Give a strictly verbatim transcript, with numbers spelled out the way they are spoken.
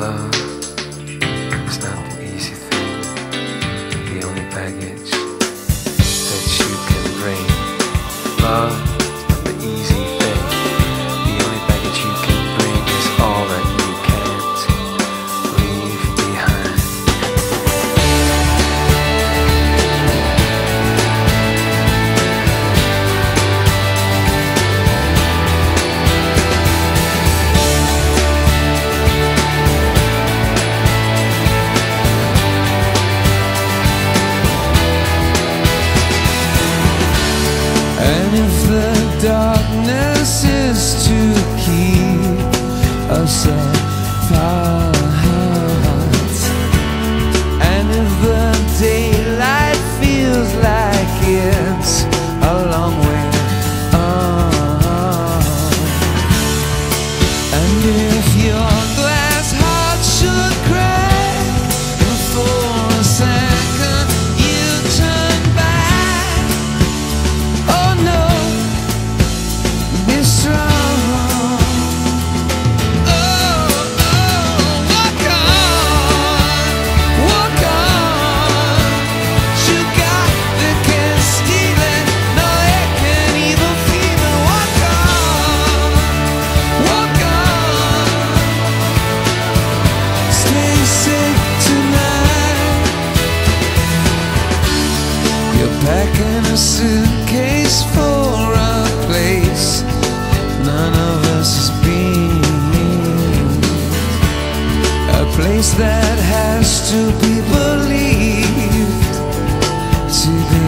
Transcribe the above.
love is not the easy thing. The only baggage that you can bring. Love is not the easy thing. The only baggage you can bring is all that you can't leave behind. And if the darkness is to keep us apart, and if the daylight feels like it's a long way on, and if your glass heart should crack and for a second you turn back, oh no, be strong. Oh, oh, walk on, walk on. You got the can't steal it, no it can't even feel it. Walk on, walk on. Stay safe tonight. You're packing a suitcase for a place none of us has been, a place that has to be believed to be